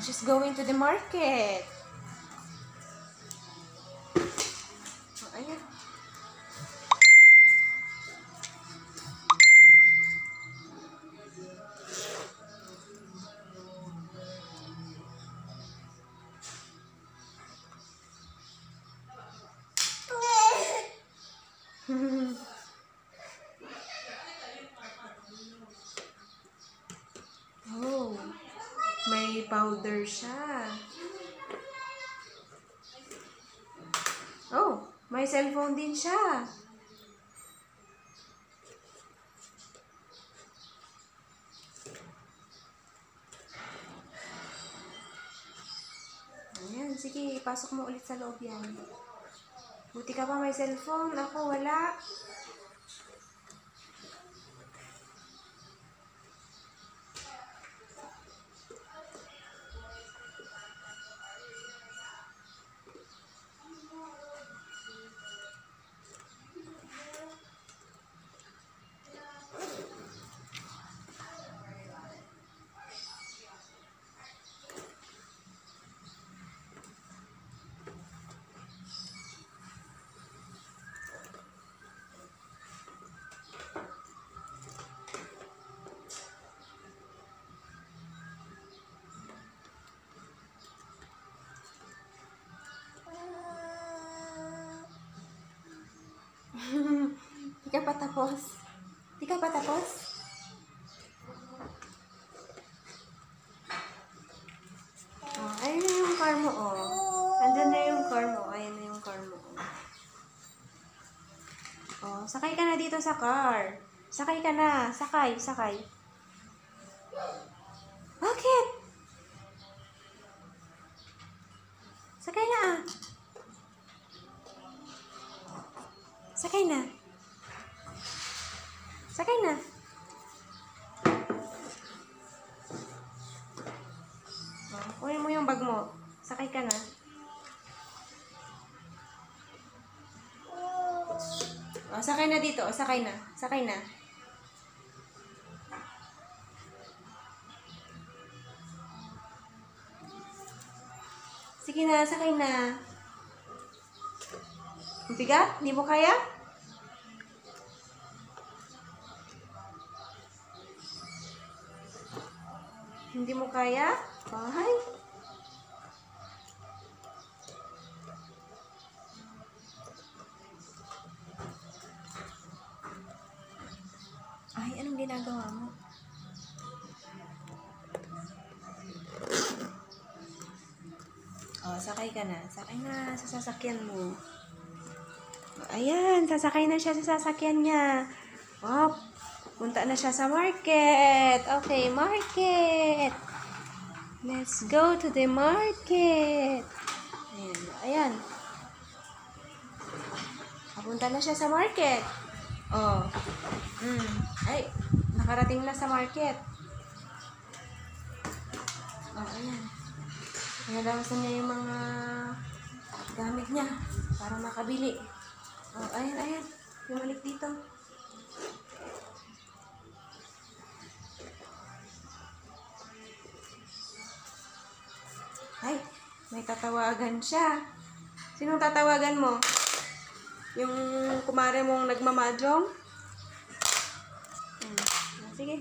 She's going to the market. Oh, ayan. Oh, may powder siya. Oh, may cellphone din siya. Ayan, sige, ipasok mo ulit sa loob yan. Buti ka pa may cellphone, ako wala. Di ka pa tapos? Di ka pa tapos? Oh, ayun na yung car mo, oh. Andyan na yung car mo. Ayun na yung car mo, oh. Oh, sakay ka na dito sa car. Sakay ka na. Sakay, sakay. Bakit? Sakay na, ah. Sakay na. Sakay na. Oh, kunin mo yung bag mo. Sakay ka na. Oh, sakay na dito. Oh, sakay na. Sakay na. Sige na, sakay na. Bigat? Hindi mo kaya? Hindi mo kaya? Ay. Ay, anong ginagawa mo? Oh, sakay ka na. Sakay na sa sasakyan mo. Ayan, sasakay na siya sa sasakyan niya. Oh, punta na siya sa market. Okay, market. Let's go to the market. Ayan, ayan. Papunta na siya sa market. Oh. Ay, nakarating na sa market. Oh, ayan. Nalawasan niya yung mga gamit niya para makabili. Oh, ayan, ayan. Bumalik dito. Ay, may tatawagan siya. Sinong tatawagan mo? Yung kumare mong nagmamajong? Sige.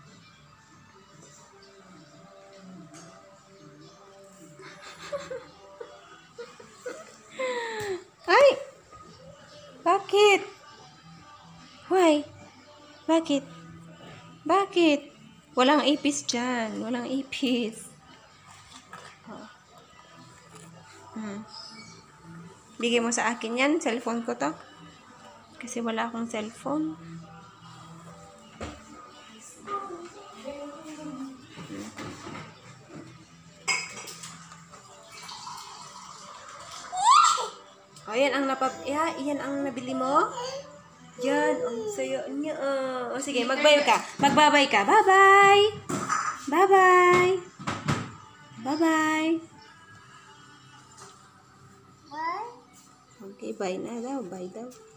Ay! Bakit? Why? Bakit? Bakit? Walang ipis dyan. Walang ipis. Bigay mo sa akin yan. Cellphone ko to. Kasi wala akong cellphone. O, yan ang yan ang nabili mo. Yan, ang sayo niya. O, sige, magbay ka. Magbabay ka. Bye-bye. Bye-bye. Bye-bye. Okay, bye na daw. Bye daw.